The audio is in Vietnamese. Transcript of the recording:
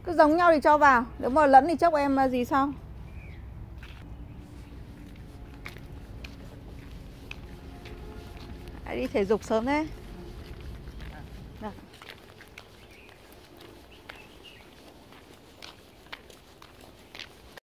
Cứ giống nhau thì cho vào. Nếu mà lẫn thì chốc em gì sau. Hãy đi thể dục sớm thế.